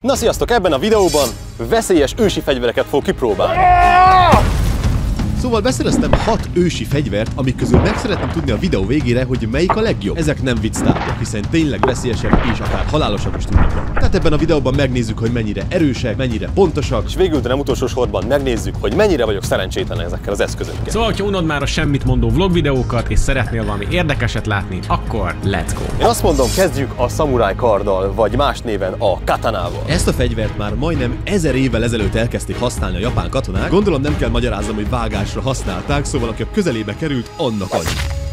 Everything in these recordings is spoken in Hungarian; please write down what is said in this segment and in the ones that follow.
Na sziasztok, ebben a videóban veszélyes ősi fegyvereket fog kipróbálni. Szóval beszereztem 6 ősi fegyvert, amik közül meg szeretném tudni a videó végére, hogy melyik a legjobb. Ezek nem vicctárgyak, hiszen tényleg veszélyesek és akár halálosak is tudnak lenni. Tehát ebben a videóban megnézzük, hogy mennyire erősek, mennyire pontosak. És végül, de nem utolsó sorban megnézzük, hogy mennyire vagyok szerencsétlen ezekkel az eszközökkel. Szóval, ha unod már a semmit mondó vlog videókat, és szeretnél valami érdekeset látni, akkor let's go! Én azt mondom, kezdjük a szamuráj karddal, vagy más néven a katanával. Ezt a fegyvert már majdnem 1000 évvel ezelőtt elkezdték használni a japán katonák. Gondolom nem kell magyaráznom, hogy vágásra használták, szóval aki a közelébe került, annak annyi.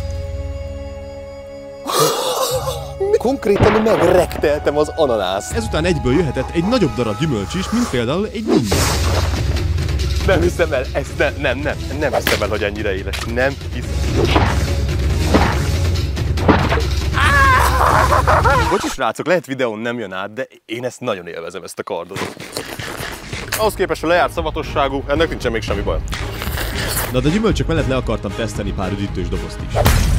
Konkrétan megrekteltem az ananász. Ezután egyből jöhetett egy nagyobb darab gyümölcs is, mint például egy ninja. Nem hiszem el, ezt nem hiszem el, hogy ennyire éles. Nem hiszem. Bocsi srácok, lehet videón nem jön át, de én ezt nagyon élvezem, ezt a kardot. Ahhoz képest, hogy lejárt szavatosságú, ennek nincsen még semmi baj. Na de a gyümölcsök mellett le akartam tesztelni pár üdítős dobozt is.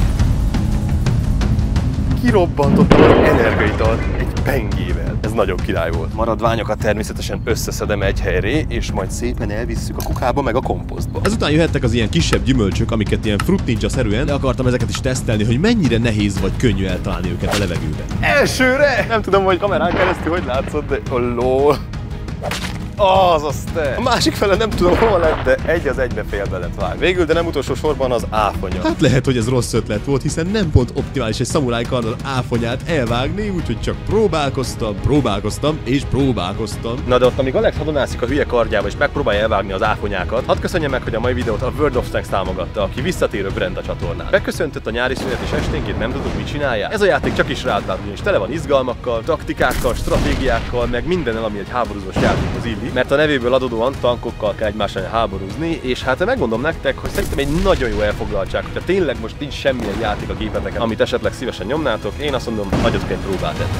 Kirobbantottam az energiaitalt egy pengével. Ez nagyon király volt. Maradványokat természetesen összeszedem egy helyre, és majd szépen elvisszük a kukába meg a komposztba. Ezután jöhettek az ilyen kisebb gyümölcsök, amiket ilyen Fruit Ninja-szerűen, de akartam ezeket is tesztelni, hogy mennyire nehéz vagy könnyű eltalálni őket a levegőben. Elsőre! Nem tudom, hogy kamerán keresztül hogy látszott, de lol. Azaz te! A másik fele nem tudom hol lett, de egy az egybe félbe lett vág. Végül, de nem utolsó sorban az áfonya. Hát lehet, hogy ez rossz ötlet volt, hiszen nem pont optimális egy szamuráj karddal áfonyát elvágni, úgyhogy csak próbálkoztam. Na de ott, amíg Alex hadonászik a hülye kardjába és megpróbálja elvágni az áfonyákat, hadd köszönjem meg, hogy a mai videót a World of Tanks támogatta, aki visszatérő brand a csatornán. Beköszöntött a nyári szünet és esténként nem tudod, mit csinálják. Ez a játék csak is rád vár, ugyanis tele van izgalmakkal, taktikákkal, stratégiákkal, meg mindennel, ami egy háborúzós játékhoz illik. Mert a nevéből adódóan tankokkal kell egymással háborúzni, és hát megmondom nektek, hogy szerintem egy nagyon jó elfoglaltság, hogyha tényleg most nincs semmilyen játék a gépeteken, amit esetleg szívesen nyomnátok, én azt mondom, nagyotok egy próbát tenni.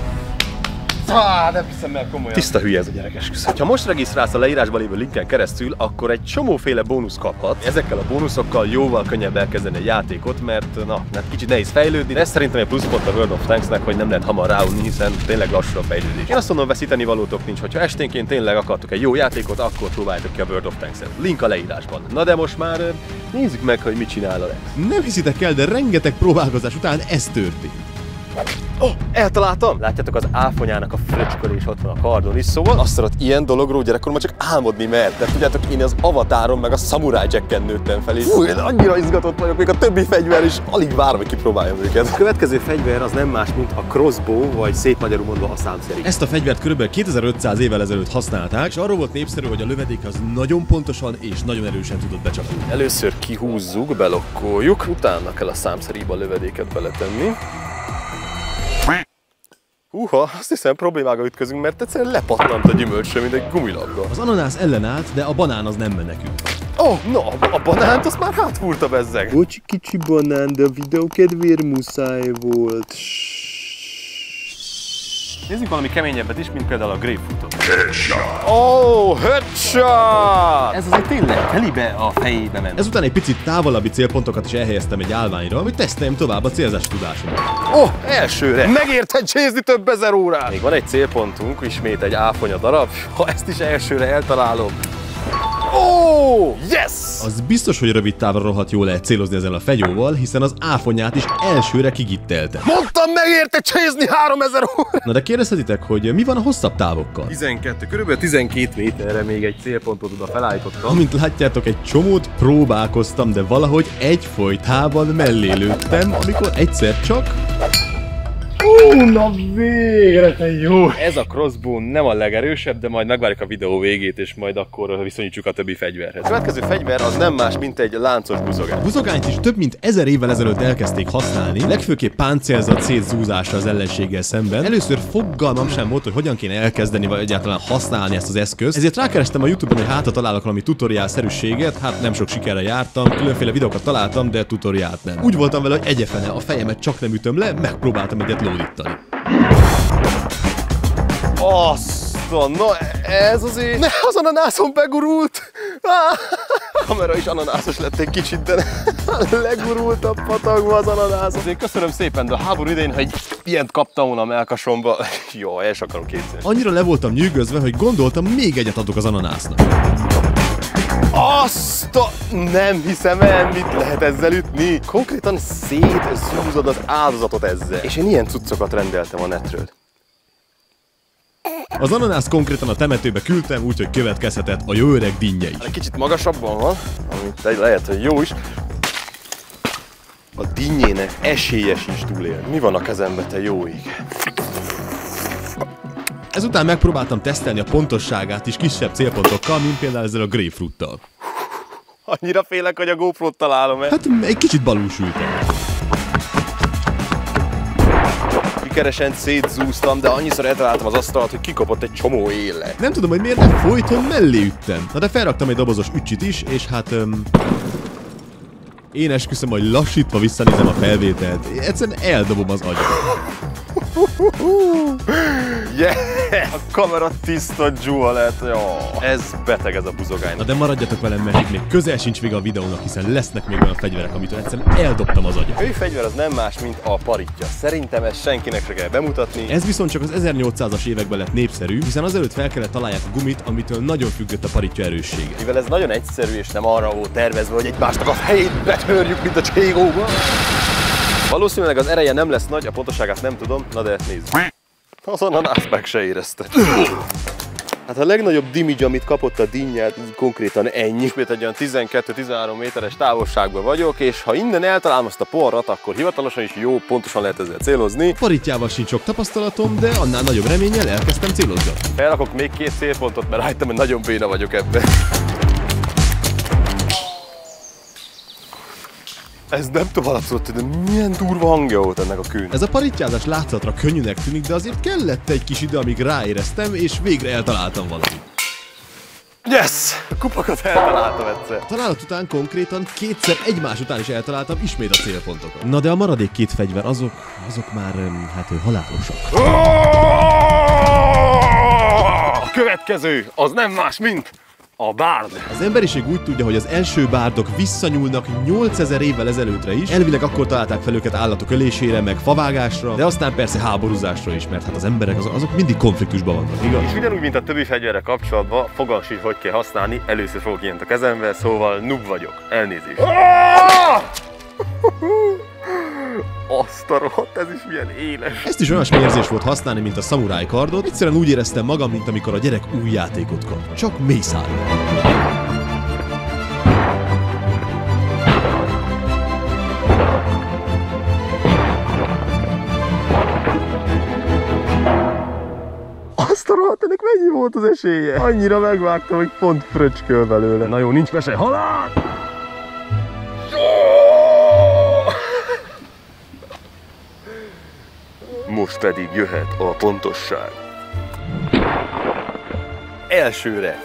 Nem hiszem el komolyan. Tiszta hülye ez a gyerekes küszöb. Ha most regisztrálsz a leírásban lévő linken keresztül, akkor egy csomóféle bónusz kaphat. Ezekkel a bónuszokkal jóval könnyebb elkezdeni a játékot, mert kicsit nehéz fejlődni, de ez szerintem egy pluszpont a World of Tanksnek, hogy nem lehet hamar ráunni, hiszen tényleg lassú a fejlődés. Én azt mondom, veszíteni valótok nincs, hogyha esténként tényleg akartok egy jó játékot, akkor próbáljátok ki a World of Tanks-et. Link a leírásban. Na de most már nézzük meg, hogy mit csinál a Lex. Nem hiszitek el, de rengeteg próbálkozás után ez történt. Eltaláltam! Látjátok, az áfonyának a fröcskölés ott van a kardon is, szóval azt szeret ilyen dologról gyerekkorban csak álmodni mert. De tudjátok, én az Avatáron meg a Samurai Jacken nőttem fel, és én annyira izgatott vagyok, még a többi fegyver is, alig várom, hogy kipróbáljam őket. A következő fegyver az nem más, mint a crossbow, vagy szép magyarul mondva a számszeri. Ezt a fegyvert kb. 2500 évvel ezelőtt használták, és arról volt népszerű, hogy a lövedék az nagyon pontosan és nagyon erősen tudott becsapni. Először kihúzzuk, belokkoljuk, utána kell a számszeriba a lövedéket beletenni. Azt hiszem problémága ütközünk, mert egyszerűen lepattant a gyümölcsre, mint egy gumilabda. Az ananász ellenállt, de a banán az nem menekült. A banánt azt már hátfúrta bezzeg. Bocsi kicsi banán, de a videó kedvéért muszáj volt. Nézzük valami keményebbet is, mint például a grapefruitot. Headshot! Headshot! Ez azért tényleg telibe a fejébe ment. Ezután egy picit távolabbi célpontokat is elhelyeztem egy állványra, hogy teszteljem tovább a célzási tudásomat. Elsőre! Megérted csézni több ezer órát! Még van egy célpontunk, ismét egy áfonya darab. Ha ezt is elsőre eltalálom. Yes! Az biztos, hogy rövid távra rohadt jól lehet célozni ezzel a fegyóval, hiszen az áfonyát is elsőre kigittelte. Mondtam, megérte csézni 3000 órát! Na de kérdezhetitek, hogy mi van a hosszabb távokkal? 12, körülbelül 12 méterre még egy célpontot oda felállítottam. Amint látjátok, egy csomót próbálkoztam, de valahogy egyfolytában mellé lőttem, amikor egyszer csak... Na végre, te jó! Ez a crossbow nem a legerősebb, de majd megvárjuk a videó végét, és majd akkor viszonyítsuk a többi fegyverhez. A következő fegyver az nem más, mint egy láncos buzogány. A buzogányt is több mint 1000 évvel ezelőtt elkezdték használni, legfőképp páncélzat szétzúzásra az ellenséggel szemben. Először fogalmam sem volt, hogy hogyan kéne elkezdeni, vagy egyáltalán használni ezt az eszközt. Ezért rákerestem a YouTube-on, hogy hátra találok valami tutoriál-szerűséget, hát nem sok sikerrel jártam, különféle videókat találtam, de tutoriált nem. Úgy voltam vele, hogy egyefene a fejemet csak nem ütöm le, megpróbáltam egyet lódítani. Na ez azért... Ne, az ananászom begurult! Kamera is ananászos lett egy kicsit, de legurultabb patagva az ananász. Azért köszönöm szépen, de a háború idején, ha egy ilyent kaptam volna a melkasomba, jó, el sem akarom kétszer. Annyira le voltam nyűgözve, hogy gondoltam, még egyet adok az ananásznak. Azt a... Nem hiszem el, mit lehet ezzel ütni. Konkrétan szétzúzod az áldozatot ezzel. És én ilyen cuccokat rendeltem a netről. Az ananászt konkrétan a temetőbe küldtem, úgyhogy következhetett a jó öreg dinnye is. Egy kicsit magasabban van, ami lehet, hogy jó is. A dinnyének esélyes is túlél. Mi van a kezembe, te jó ég? Ezután megpróbáltam tesztelni a pontosságát is kisebb célpontokkal, mint például ezzel a grapefruittal. Annyira félek, hogy a GoPro-t találom-e. Hát egy kicsit balúsültem. Sikeresen szétzúztam, de annyiszor eltaláltam az asztalt, hogy kikapott egy csomó éle. Nem tudom, hogy miért nem folyton mellé üttem. Na de felraktam egy dobozos ücsit is, és hát... én esküszöm, hogy lassítva visszanézem a felvételt. Egyszerűen eldobom az agyat. Yeah! A kamera tiszta dzsúva lett, jó. Ez beteg, ez a buzogány. Na de maradjatok velem, mert itt még közel sincs vége a videónak, hiszen lesznek még olyan fegyverek, amitől egyszerűen eldobtam az agyat. A fegyver az nem más, mint a paritja. Szerintem ezt senkinek se kell bemutatni. Ez viszont csak az 1800-as években lett népszerű, hiszen azelőtt fel kellett találják a gumit, amitől nagyon függött a paritja erőssége. Mivel ez nagyon egyszerű és nem arra volt tervezve, hogy egymásnak a fejét betörjük, mint a cségóba. Valószínűleg az ereje nem lesz nagy, a pontosságát nem tudom, na de nézzük. Az ananász meg se érezte. Hát a legnagyobb damage, amit kapott a dinnyát, konkrétan ennyi. Egy olyan 12-13 méteres távolságban vagyok, és ha innen eltalálom azt a porrat, akkor hivatalosan is jó, pontosan lehet ezzel célozni. A paritjával sincs sok tapasztalatom, de annál nagyobb reménnyel elkezdtem célozgatni. Felrakok még 2 célpontot, mert rájöttem, hogy nagyon béna vagyok ebben. Ez nem hallatszott, de milyen durva hangja volt ennek a kőnek. Ez a parittyázás látszatra könnyűnek tűnik, de azért kellett egy kis idő, amíg ráéreztem, és végre eltaláltam valamit. Yes! A kupakat eltaláltam egyszer. A találat után konkrétan kétszer egymás után is eltaláltam ismét a célpontokat. Na de a maradék 2 fegyver, azok már, hát halálosak. A következő, az nem más, mint a bárd. Az emberiség úgy tudja, hogy az első bárdok visszanyúlnak 8000 évvel ezelőttre is. Elvileg akkor találták fel őket állatok ölésére, meg favágásra, de aztán persze háborúzásra is, mert hát az emberek azok mindig konfliktusban vannak, igaz? És ugyanúgy, mint a többi fegyverrel kapcsolatban, fogalmas így, hogy kell használni, először fogok ilyent a kezembe, szóval noob vagyok. Elnézést. Azt a rohadt, ez is milyen éles. Ezt is olyasmi érzés volt használni, mint a szamuráj kardot. Egyszerűen úgy éreztem magam, mint amikor a gyerek új játékot kap. Csak mészárol. Azt a rohadt, ennek mennyi volt az esélye? Annyira megvágtam, hogy pont fröcsköl belőle. Na jó, nincs mese. Halál! Most pedig jöhet a pontosság. Elsőre.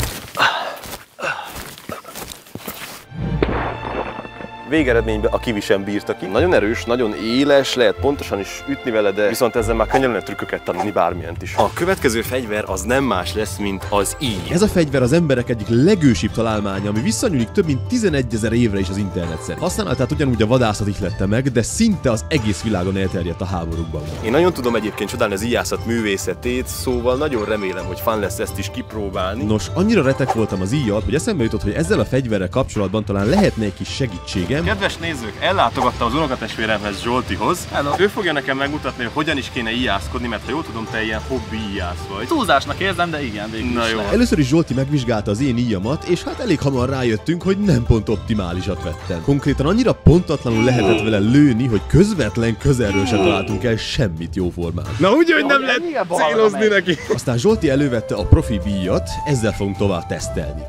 Végeredményben a kivi sem bírta ki. Nagyon erős, nagyon éles, lehet pontosan is ütni vele, de viszont ezzel már könnyen lehet trükköket tanulni, bármilyent is. A következő fegyver az nem más lesz, mint az íj. Ez a fegyver az emberek egyik legősibb találmánya, ami visszanyúlik több mint 11 000 évre is az interneten. Használatát ugyanúgy a vadászat ihlette meg, de szinte az egész világon elterjedt a háborúkban. Én nagyon tudom egyébként csodálni az íjászat művészetét, szóval nagyon remélem, hogy fun lesz ezt is kipróbálni. Nos, annyira retek voltam az íjjal, hogy eszembe jutott, hogy ezzel a fegyverrel kapcsolatban talán lehetne egy kis segítségem. Kedves nézők, ellátogattam az unokatestvéremhez, Zsoltihoz. Hello. Ő fogja nekem megmutatni, hogy hogyan is kéne íjászkodni, mert ha jól tudom, te ilyen hobbi íjász vagy. Túlzásnak érzem, de igen, végül Na is jó. lehet. Először is Zsolti megvizsgálta az én íjamat, és hát elég hamar rájöttünk, hogy nem pont optimálisat vettem. Konkrétan annyira pontatlanul lehetett vele lőni, hogy közvetlen közelről sem találtunk el semmit jóformán. Na úgy, hogy nem lehet célozni neki. Aztán Zsolti elővette a profi íjat, ezzel fogunk tovább tesztelni.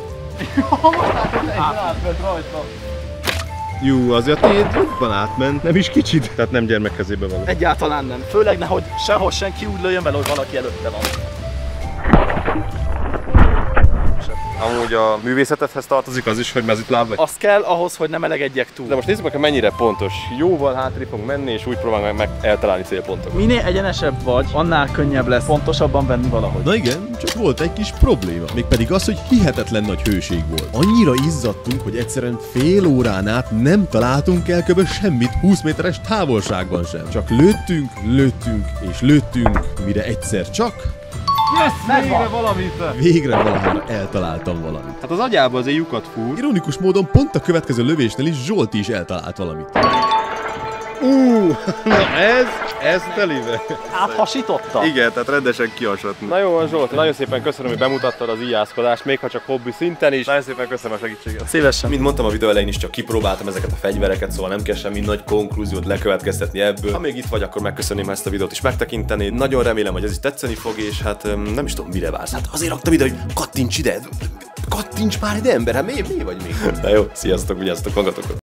Jó, azért tiéd jobban átment, nem is kicsit. Tehát nem gyermek kezébe való. Egyáltalán nem. Főleg nehogy sehol senki úgy lőjön vele, hogy valaki előtte van. egyenesebb. Amúgy a művészetedhez tartozik az is, hogy mezitláb vagy? Az kell ahhoz, hogy nem melegedjek túl. De most nézzük meg, hogy mennyire pontos. Jóval hátrébb fogunk menni, és úgy próbálunk meg eltalálni célpontokat. Minél egyenesebb vagy, annál könnyebb lesz pontosabban venni valahogy. Na igen, csak volt egy kis probléma. Mégpedig az, hogy hihetetlen nagy hőség volt. Annyira izzadtunk, hogy egyszerűen fél órán át nem találtunk el kb. Semmit 20 méteres távolságban sem. Csak lőttünk és lőttünk, mire egyszer csak... Végre valahára eltaláltam valamit. Hát az agyába azért lyukat fúr. Ironikus módon pont a következő lövésnél is Zsolti is eltalált valamit. Na ez telive. Áthasította? Igen, tehát rendesen kihasadni. Na jó van Zsolt, nagyon szépen köszönöm, hogy bemutattad az íjászkodást, még ha csak hobbi szinten is. Nagyon szépen köszönöm a segítséget. Szívesen. Mint mondtam a videó elején is, csak kipróbáltam ezeket a fegyvereket, szóval nem kell semmi nagy konklúziót lekövetkeztetni ebből. Ha még itt vagy, akkor megköszönném, ha ezt a videót is megtekintenéd. Nagyon remélem, hogy ez is tetszeni fog, és hát nem is tudom, mire vársz. Hát azért raktam ide, hogy kattints ide. Kattints már ide, ember, hát mi vagy még? Na jó, sziasztok, vigyázzatok magatokra.